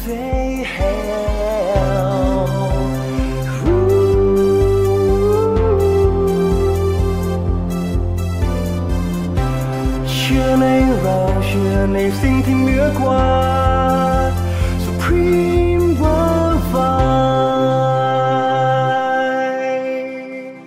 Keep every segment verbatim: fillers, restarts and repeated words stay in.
say hell เชื่อในเราเชื่อในสิ่งที่เหนือกว่า Supreme Worldwide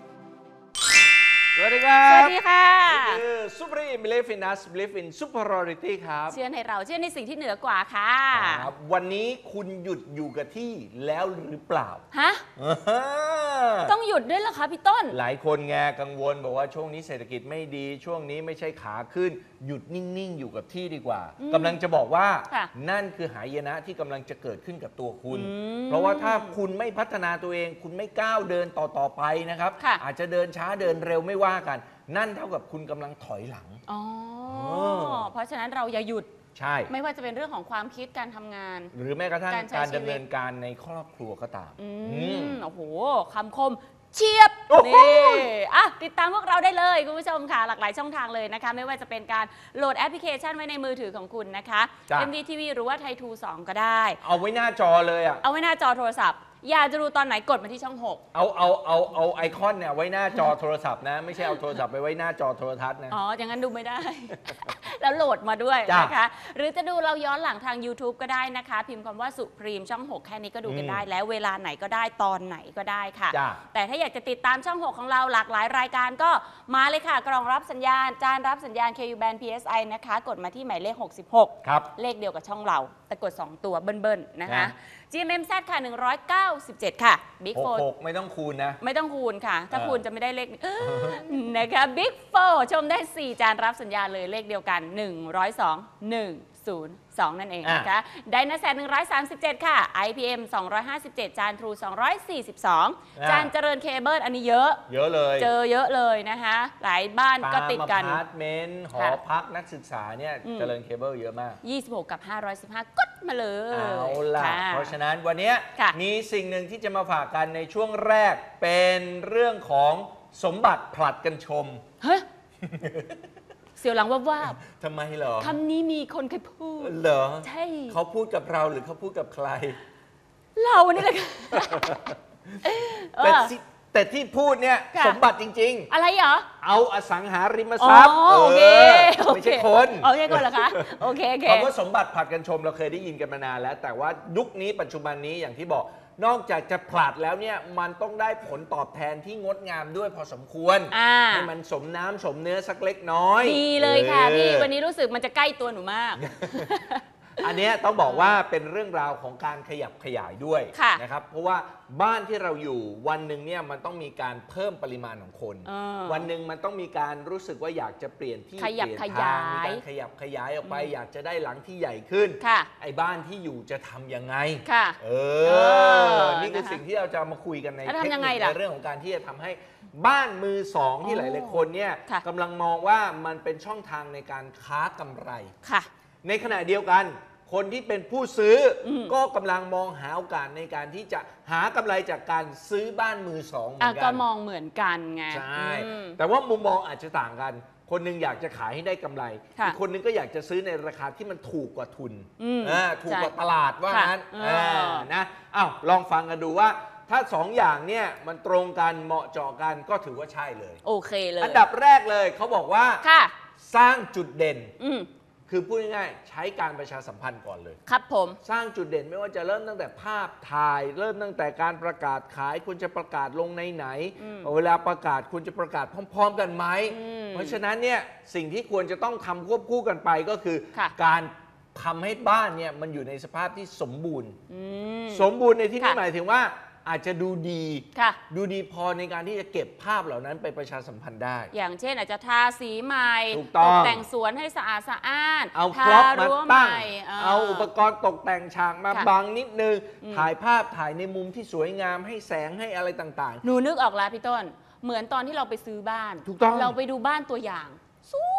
สวัสดีครับสวัสดีค่ะนี่คือ Supreme Believe in Us Believe in Superiority ครับเชื่อในเราเชื่อในสิ่งที่เหนือกว่าค่ะครับวันนี้คุณหยุดอยู่กับที่แล้วหรือเปล่าฮะต้องหยุดด้วยเหรอคะพี่ต้นหลายคนแงกังวลบอกว่าช่วงนี้เศรษฐกิจไม่ดีช่วงนี้ไม่ใช่ขาขึ้นหยุดนิ่งๆอยู่กับที่ดีกว่ากำลังจะบอกว่าค่ะนั่นคือหายนะที่กำลังจะเกิดขึ้นกับตัวคุณ เพราะว่าถ้าคุณไม่พัฒนาตัวเอง คุณไม่ก้าวเดินต่อๆไปนะครับค่ะอาจจะเดินช้าเดินเร็วไม่ว่ากัน นั่นเท่ากับคุณกำลังถอยหลังอ๋ออเพราะฉะนั้นเราอย่าหยุดใช่ไม่ว่าจะเป็นเรื่องของความคิดการทำงานหรือแม้กระทั่งการใช้การชีวิตดำเนินการในครอบครัวก็ตามอือืมมโอ้โหคำคมเชียบโอ้โหนี่อ่ะติดตามพวกเราได้เลยคุณผู้ชมค่ะ หลากหลายช่องทางเลยนะคะ ไม่ว่าจะเป็นการโหลดแอปพลิเคชันไว้ในมือถือของคุณนะคะจ้ะเอ็ม วี ที วี หรือว่าไทยทูสองก็ได้เอาไว้หน้าจอเลยอ่ะเอาไว้หน้าจอโทรศัพท์ อยากจะดูตอนไหนกดมาที่ช่องหกเอาเอาเอาเอาไอคอนเนี่ยไว้หน้าจอโทรศัพท์นะ ไม่ใช่เอาโทรศัพท์ไปไว้หน้าจอโทรทัศน์นะอ๋อ อย่างนั้นดูไม่ได้ แล้วโหลดมาด้วยจ้ะนะคะ หรือจะดูเราย้อนหลังทาง YouTube ก็ได้นะคะ พิมพ์คำว่าสุพรีมช่องหกแค่นี้ก็ดูกันได้ แล้วเวลาไหนก็ได้ตอนไหนก็ได้ค่ะจ้ะแต่ถ้าอยากจะติดตามช่องหกของเราหลากหลายรายการก็มาเลยค่ะ กล่องรับสัญญาณ จานรับสัญญาณ เค ยู Band พี เอส ไอ นะคะ กดมาที่หมายเลขหกสิบหกครับเลขเดียวกับช่องเรา แต่กด สอง ตัวเบิ้ลๆนะคะนะจี เอ็ม เอ็ม แซด ค่ะ หนึ่งร้อยเก้าสิบเจ็ด ค่ะ Big หก Four หกไม่ต้องคูณนะไม่ต้องคูณค่ะ ถ้าเออคูณจะไม่ได้เลข นะคะ Big โฟร์ ชมได้ สี่ จานรับสัญญาณเลยเลขเดียวกัน หนึ่งร้อยสอง หนึ่งศูนย์สอง นั่นเองนะคะไดนาแซดหนึ่งร้อยสามสิบเจ็ด ค่ะ ไอ พี เอ็ม สองร้อยห้าสิบเจ็ด จานทรูสองร้อยสี่สิบสอง จานเจริญเคเบิลอันนี้เยอะเยอะเลยเจอเยอะเลยนะคะ หลายบ้านก็ติดกันตามอพาร์ตเมนต์หอค่ะพักนักศึกษาเนี่ยอืมเจริญเคเบิลเยอะมากยี่สิบหก กับ ห้าร้อยสิบห้า กดมาเลยเอาล่ะค่เพราะฉะนั้นวันเนี้ยค่ะมีสิ่งหนึ่งที่จะมาฝากกันในช่วงแรกเป็นเรื่องของสมบัติผลัดกันชมเฮ้ย เสียวหลังว่าว่าบทำไมเหรอๆคำนี้มีคนเคยพูดเหรอใช่เขาพูดกับเราหรือเขาพูดกับใครเรานี่แหละค่ะ เอแต่อที่แต่ที่พูดเนี่ยค่ะสมบัติจริงอะไรเหรอๆ เอาอสังหาริมอ๋อทรัพย์โอเคเออไม่ใช่คนโอเคคนเหรอคะ โอเคโอเคคำว่าสมบัติผลัดกันชมเราเคยได้ยินกันมานานแล้ว แต่ว่ายุคนี้ปัจจุบันนี้อย่างที่บอก นอกจากจะผลัดแล้วเนี่ยมันต้องได้ผลตอบแทนที่งดงามด้วยพอสมควรอ่าให้มันสมน้ำสมเนื้อสักเล็กน้อยดีเลยค่ะออพี่วันนี้รู้สึกมันจะใกล้ตัวหนูมากอันเนี้ยต้องบอกว่าเป็นเรื่องราวของการขยับขยายด้วยค่ะนะครับเพราะว่าบ้านที่เราอยู่วันหนึ่งเนี่ยมันต้องมีการเพิ่มปริมาณของคนเออวันหนึ่งมันต้องมีการรู้สึกว่าอยากจะเปลี่ยนที่ขยับเปลี่ขนยาทางมียการขยับขยายออกไป อยากจะได้หลังที่ใหญ่ขึ้นค่ะไอ้บ้านที่อยู่จะทำยังไงค่ะเอเอออนี่คือนะคะสิ่งที่เราจะมาคุยกันในแล้วเทคทำยังนิไงคล่ะในเรื่องของการที่จะทำให้บ้านมือสองที่หอ๋อลายๆคนเนี่ยค่ะกำลังมองว่ามันเป็นช่องทางในการค้ากำไรค่ะในขณะเดียวกัน คนที่เป็นผู้ซื้ออมก็กำลังมองหาโอกาสในการที่จะหากำไรจากการซื้อบ้านมือสองเหมือ่ะอนกัก็นมองเหมือนกันไงใช่อืมแต่ว่ามุมมองอาจจะต่างกัน คนหนึงอยากจะขายให้ได้กำไรค่ะอีกคนหนึงก็อยากจะซื้อในราคาที่มันถูกกว่าทุนอืมอ่าถูกกว่าใช่ตลาดว่าค่ะงั้นเอออ่านะอ้าวลองฟังกันดูว่า ถ้าสองอย่างเนี่ยมันตรงกันเหมาะเจาะกันก็ถือว่าใช่เลยโอเคเลยอันดับแรกเลยเขาบอกว่าค่ะสร้างจุดเด่นอืมคือพูดง่ายๆใช้การประชาสัมพันธ์ก่อนเลยครับผมสร้างจุดเด่นไม่ว่าจะเริ่มตั้งแต่ภาพถ่าย เริ่มตั้งแต่การประกาศขายคุณจะประกาศลงในไหนอืมเวลาประกาศคุณจะประกาศพร้อม ๆ กันไหมอืมเพราะฉะนั้นเนี่ยสิ่งที่ควรจะต้องทำควบคู่กันไปก็คือค่ะการทำให้บ้านเนี่ยมันอยู่ในสภาพที่สมบูรณ์อืมสมบูรณ์ในที่นี้ค่ะหมายถึงว่าอาจจะดูดีค่ะดูดีพอในการที่จะเก็บภาพเหล่านั้นไปประชาสัมพันธ์ได้อย่างเช่นอาจจะทาสีใหม่ถูกต้องตกแต่งสวนให้สะอาดสะอ้านเอาทาพร็อพมารั้วใหตั้งม่เอาอุปกรณ์ตกแต่งฉากมาค่ะบังนิดนึงอืมถ่ายภาพถ่ายในมุมที่สวยงามให้แสงให้อะไรต่างหนูนึกออกแล้วพี่ต้น เหมือนตอนที่เราไปซื้อบ้านถูกต้องเราไปดูบ้านตัวอย่าง สวย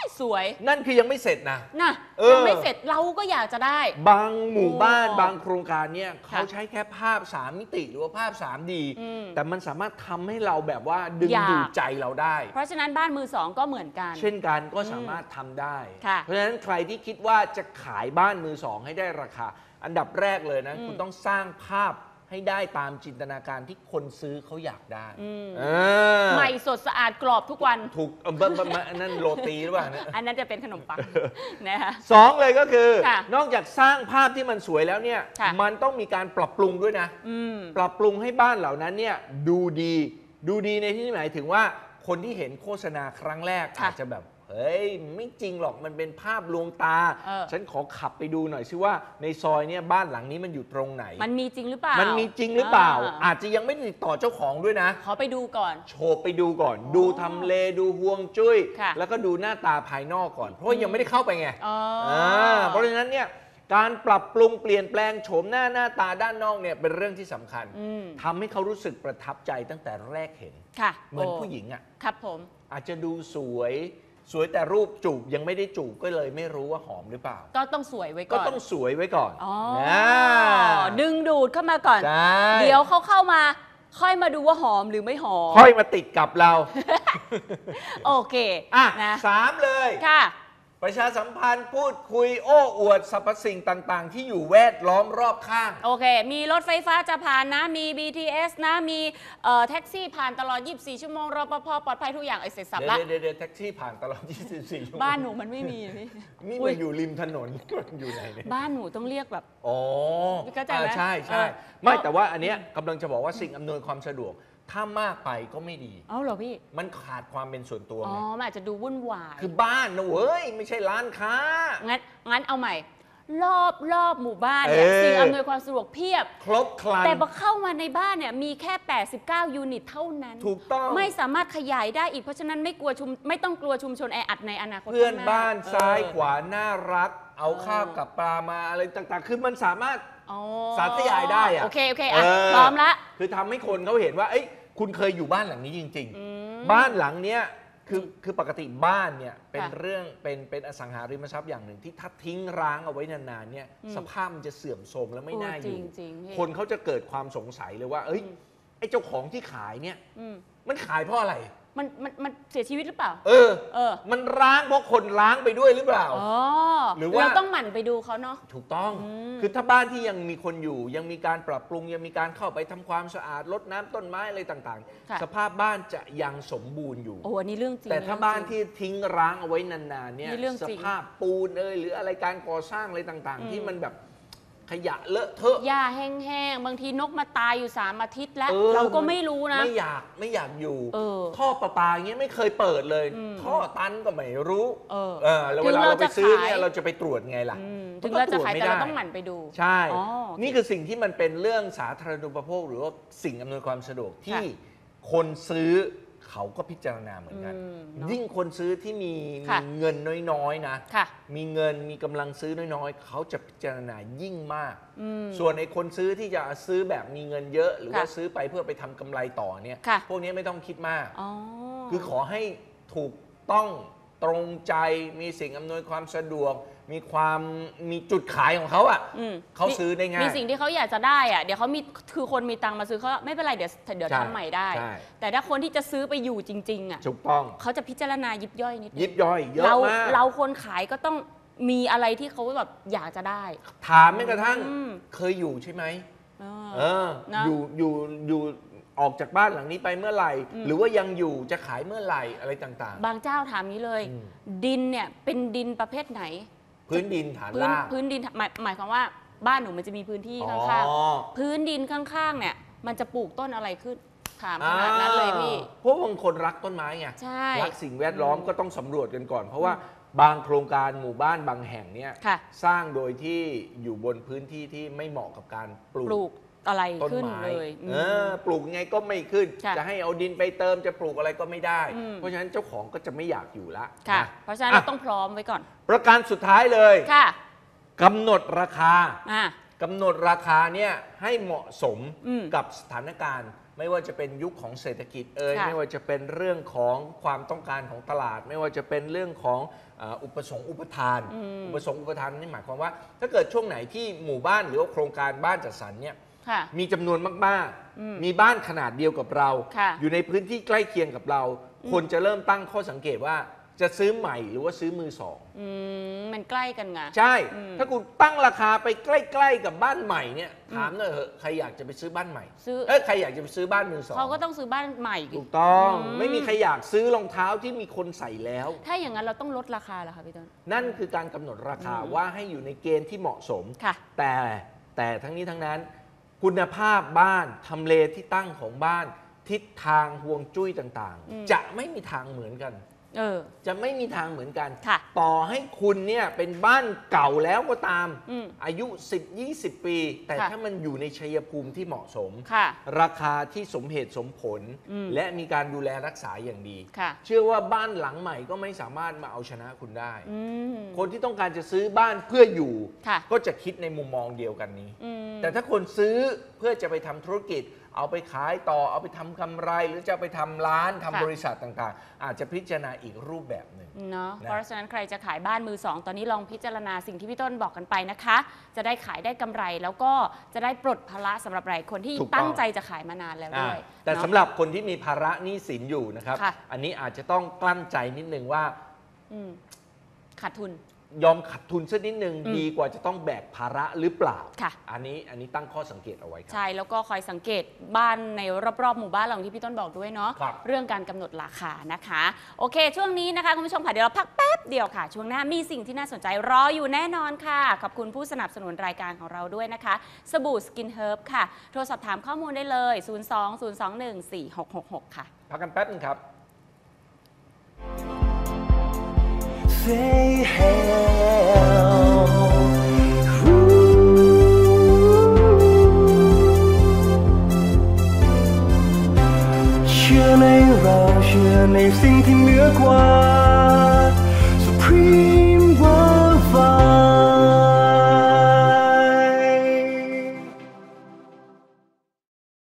สวยนั่นคือยังไม่เสร็จนะนะเออยังไม่เสร็จเราก็อยากจะได้บางหมู่บ้านโอ้บางโครงการเนี่ยเขาค่ะใช้แค่ภาพสามมิติหรือว่าภาพ สามดีอืมแต่มันสามารถทำให้เราแบบว่าดึงอยากดูดใจเราได้เพราะฉะนั้นบ้านมือสองก็เหมือนกันเช่นกันก็สามารถทำได้ค่ะเพราะฉะนั้นใครที่คิดว่าจะขายบ้านมือสองให้ได้ราคา อันดับแรกเลยนะอืมคุณต้องสร้างภาพให้ได้ตามจินตนาการที่คนซื้อเขาอยากได้อืมเออใหม่สดสะอาดกรอบทุกวันถูกเออเบิ่มเบิ่มอันนั่นโรตีหรือเปล่าเนี่ยอันนั้นจะเป็นขนมปังนะคะสองเลยก็คือค่ะนอกจากสร้างภาพที่มันสวยแล้วเนี่ยค่ะมันต้องมีการปรับปรุงด้วยนะอืมปรับปรุงให้บ้านเหล่านั้นเนี่ยดูดี ดูดีในที่นี้หมายถึงว่าคนที่เห็นโฆษณาครั้งแรกค่ะอาจจะแบบเฮ้ยไม่จริงหรอกมันเป็นภาพลวงตาเออฉันขอขับไปดูหน่อยซิว่าในซอยเนี่ยบ้านหลังนี้มันอยู่ตรงไหนมันมีจริงหรือเปล่ามันมีจริงหรือเปล่าอ่าอาจจะยังไม่ติดต่อเจ้าของด้วยนะขอไปดูก่อนโชว์ไปดูก่อน ดูทำเลดูห่วงจุ้ยค่ะแล้วก็ดูหน้าตาภายนอกก่อน เพราะว่ายังไม่ได้เข้าไปไงอ๋ออ่าเพราะฉะนั้นเนี่ยการปรับปรุงเปลี่ยนแปลงโฉมหน้าหน้าตาด้านนอกเนี่ยเป็นเรื่องที่สำคัญอืมทำให้เขารู้สึกประทับใจตั้งแต่แรกเห็นค่ะเหมือนโผู้หญิงอ่ะครับผมอาจจะดูสวย สวยแต่รูปจูบยังไม่ได้จูบก็เลยไม่รู้ว่าหอมหรือเปล่าก็ต้องสวยไว้ก่ก็อนต้องสวยไว้ก่อนอ๋อนะดึงดูดเข้ามาก่อนใช่เดี๋ยวเขาเข้ามา ค่อยมาดูว่าหอมหรือไม่หอมค่อยมาติดกับเราโอเคอ่ะนะสามเลยค่ะประชาสัมพันธ์พูดคุยโอ้อวดสรรพสิ่งต่างๆ ที่อยู่แวดล้อมรอบข้างโอเค มีรถไฟฟ้าจะผ่านนะ มี บี ที เอส นะ มีเอ่อแท็กซี่ผ่านตลอด ยี่สิบสี่ ชั่วโมง รปภ ปลอดภัยทุกอย่างไอ้เสร็จสับเดี๋ยวละเดี๋ยวเดี๋ยวแท็กซี่ผ่านตลอด ยี่สิบสี่ ชั่วโมงบ้านหนูมันไม่มีพี่นี่อุ๊มัยนอยู่ริมถนน อยู่ไหนเนี่ยบ้านหนูต้องเรียกแบบอ๋อเข้าใจไหมอ่าใช่ใช่เออไม่แต่ว่าอันเนี้ยกำลังจะบอกว่าสิ่งอำนวยความสะดวก ถ้ามากไปก็ไม่ดีเอ้าเหรอพี่มันขาดความเป็นส่วนตัวอ๋อไงมันอาจจะดูวุ่นวายคือบ้านนะเว้ย ไม่ใช่ร้านค้างั้นงั้นเอาใหม่ รอบรอบหมู่บ้านเนี่ยเออสิ่งอำนวยความสะดวกเพียบครบครันแต่พอเข้ามาในบ้านเนี่ยมีแค่ แปดสิบเก้า ยูนิตเท่านั้นถูกต้องไม่สามารถขยายได้อีกเพราะฉะนั้นไม่กลัวชุมไม่ต้องกลัวชุมชนแออัดในอนาคตเพื่อนข้งหบ้านเออซ้ายขวาน่ารัก เอาเออข้าวกับปลามาอะไรต่างๆ คือมันสามารถอ๋อสาธยายได้อะโอเคโอเคอ่ะเออพร้อมละคือทำให้คนเขาเห็นว่า เอ้ย คุณเคยอยู่บ้านหลังนี้จริงอืมๆ บ้านหลังเนี้ยคือคือปกติบ้านเนี่ยเป็นค่ะเรื่องเป็นเป็นอสังหาริมทรัพย์อย่างหนึ่งที่ถ้าทิ้งร้างเอาไว้นานๆเนี่ยอืมสภาพมันจะเสื่อมโทรมและไม่น่าอจริยู่งจริงๆพี่คนเขาจะเกิดความสงสัยเลยว่า เอ้ยอืมไอ้เจ้าของที่ขายเนี่ยอืมมันขายเพราะอะไรมันมันมันเสียชีวิตหรือเปล่าเออเออมันร้างเพราะคนร้างไปด้วยหรือเปล่าอ๋อหรือว่าเราต้องหมั่นไปดูเขาเนาะถูกต้องอืมคือถ้าบ้านที่ยังมีคนอยู่ ยังมีการปรับปรุงยังมีการเข้าไปทำความสะอาดรดน้ำต้นไม้อะไรต่างค่ะๆ สภาพบ้านจะยังสมบูรณ์อยู่โอ้อันนี้เรื่องจริงแต่ถ้าเรื่องบ้านจริงที่ทิ้งร้างเอาไว้นานๆเนี่ยนี่เรื่องสจริงภาพปูนเอยหรืออะไรการก่อสร้างอะไรต่างอืมๆ ที่มันแบบขยะเลอะเทอะหญ้าแห้งๆ บางทีนกมาตายอยู่สามอาทิตย์แล้วออเราก็ไม่รู้นะไม่อยากไม่อยากอยู่เออท่อประปาอย่างเงี้ยไม่เคยเปิดเลยอืมท่อตันก็ไม่รู้เออเออแล้วถึเวงลาเราเราไปจะซื้อขายเนี่ยเราจะไปตรวจไงล่ะอืมมันถึงก็เราจะตวจขายไม่แต่เราได้ต้องหมั่นไปดูใช่อ๋อนี่คือสิ่งที่มันเป็นเรื่องสาธารณูปโภคหรือว่าสิ่งอำนวยความสะดวกที่คนซื้อเขาก็พิจารณาเหมือนกันอืมเนอะยิ่งคนซื้อที่มีค่ะมีเงินน้อยๆนะค่ะมีเงินมีกำลังซื้อน้อยๆ เขาจะพิจารณายิ่งมากอืมส่วนไอ้คนซื้อที่จะซื้อแบบมีเงินเยอะ หรือว่าค่ะซื้อไปเพื่อไปทำกำไรต่อเนี่ยค่ะพวกนี้ไม่ต้องคิดมากอ๋อคือขอให้ถูกต้องตรงใจมีสิ่งอำนวยความสะดวก มีความมีจุดขายของเขาอ่ะอืมเขาซื้อได้ง่ายมีสิ่งที่เขาอยากจะได้อะเดี๋ยวเขามีคือคนมีตังค์มาซื้อเขาไม่เป็นไรเดี๋ยวเดี๋ยวใช่ทำใหม่ได้ใช่แต่ถ้าคนที่จะซื้อไปอยู่จริงๆอ่ะถูกต้องเขาจะพิจารณายิบย่อยนิดนึงยิบย่อยเยอะเรามากเราคนขายก็ต้องมีอะไรที่เขาแบบอยากจะได้ถามแม้กระทั่งอืมเคยอยู่ใช่ไหมเออเออนะอยู่อยู่อยู่ออกจากบ้านหลังนี้ไปเมื่อไหร่อืมหรือว่ายังอยู่จะขายเมื่อไหร่อะไรต่างบางเจ้าถามนี้เลยอืมดินเนี่ยเป็นดินประเภทไหนๆ พื้นดินฐานพื้นรากพื้นดินหมายหมายความว่าบ้านหนูมันจะมีพื้นที่อ๋อข้างๆ พื้นดินข้างๆ เนี่ย มันจะปลูกต้นอะไรขึ้น ถามขนาดนั้นเลยพี่เพราะบางคนรักต้นไม้ไงใช่รักสิ่งแวดล้อมก็ต้องสำรวจกันก่อน เพราะว่าบางโครงการหมู่บ้านบางแห่งเนี่ยค่ะสร้างโดยที่อยู่บนพื้นที่ที่ไม่เหมาะกับการปลูปลูกกอะไรต้นขึ้นไม้เลยอืมเออปลูกยังไงก็ไม่ขึ้นค่ะจะให้เอาดินไปเติมจะปลูกอะไรก็ไม่ได้อืมเพราะฉะนั้นเจ้าของก็จะไม่อยากอยู่ละค่ะนเพราะฉะนั้นอ่ะเราต้องพร้อมไว้ก่อนประการสุดท้ายเลยค่ะกำหนดราคาอ่ะกำหนดราคาเนี่ยให้เหมาะสมอืมกับสถานการณ์ ไม่ว่าจะเป็นยุคของเศรษฐกิจเอ่ยค่ะไม่ว่าจะเป็นเรื่องของความต้องการของตลาด ไม่ว่าจะเป็นเรื่องของอุปสงค์อุปทานอุปสงค์อุปทานนี่หมายความว่าถ้าเกิดช่วงไหนที่หมู่บ้านหรือว่าโครงการบ้านจัดสรรเนี่ยมีจำนวนมากๆมีบ้านขนาดเดียวกับเราอยู่ในพื้นที่ใกล้เคียงกับเราคนจะเริ่มตั้งข้อสังเกตว่าจะซื้อใหม่หรือว่าซื้อมือสองมันใกล้กันไงใช่ถ้าคุณตั้งราคาไปใกล้ๆกับบ้านใหม่เนี่ยถามหน่อยเหอะใครอยากจะไปซื้อบ้านใหม่ซื้อเอ้ยใครอยากจะไปซื้อบ้านมือสองเขาก็ต้องซื้อบ้านใหม่ถูกต้องไม่มีใครอยากซื้อรองเท้าที่มีคนใส่แล้วถ้าอย่างนั้นเราต้องลดราคาเหรอคะพี่ต้นนั่นคือการกำหนดราคาว่าให้อยู่ในเกณฑ์ที่เหมาะสมแต่แต่ทั้งนี้ทั้งนั้นคุณภาพบ้านทำเลที่ตั้งของบ้านทิศทางฮวงจุ้ยต่างๆจะไม่มีทางเหมือนกันเออจะไม่มีทางเหมือนกันต่อให้คุณเนี่ยเป็นบ้านเก่าแล้วก็ตามออายุ สิบถึงยี่สิบ ปีแต่ถ้ามันอยู่ในชัยภูมิที่เหมาะสมราคาที่สมเหตุสมผลและมีการดูแลรักษาอย่างดีเชื่อว่าบ้านหลังใหม่ก็ไม่สามารถมาเอาชนะคุณได้คนที่ต้องการจะซื้อบ้านเพื่ออยู่ก็จะคิดในมุมมองเดียวกันนี้แต่ถ้าคนซื้อเพื่อจะไปทำธุรกิจเอาไปขายต่อเอาไปทำกำไรหรือจะไปทำร้านทำบริษัทต่างๆอาจจะพิจารณาอีกรูปแบบหนึ่งเนาะเพราะฉะนั้นใครจะขายบ้านมือสองตอนนี้ลองพิจารณาสิ่งที่พี่ต้นบอกกันไปนะคะจะได้ขายได้กำไรแล้วก็จะได้ปลดภาระสำหรับหลายคนที่ตั้งใจจะขายมานานแล้วด้วยแต่สำหรับคนที่มีภาระหนี้สินอยู่นะครับอันนี้อาจจะต้องกลั้นใจนิดนึงว่าขาดทุนยอมขัดทุนสักนิดนึงดีกว่าจะต้องแบกภาระหรือเปล่าอันนี้อันนี้ตั้งข้อสังเกตเอาไว้ครับใช่แล้วก็คอยสังเกตบ้านในรอบๆหมู่บ้านเราที่พี่ต้นบอกด้วยเนาะเรื่องการกำหนดราคานะคะโอเคช่วงนี้นะคะคุณผู้ชมค่ะเดี๋ยวเราพักแป๊บเดียวค่ะช่วงหน้ามีสิ่งที่น่าสนใจรออยู่แน่นอนค่ะขอบคุณผู้สนับสนุนรายการของเราด้วยนะคะสบู่สกินเฮิร์บค่ะโทรสอบถามข้อมูลได้เลยศูนย์ สอง ศูนย์ สอง หนึ่ง สี่ หก หก หกค่ะพักกันแป๊บนึงครับ Say hell เชื่อในเราเชื่อในสิ่งที่เหนือกว่า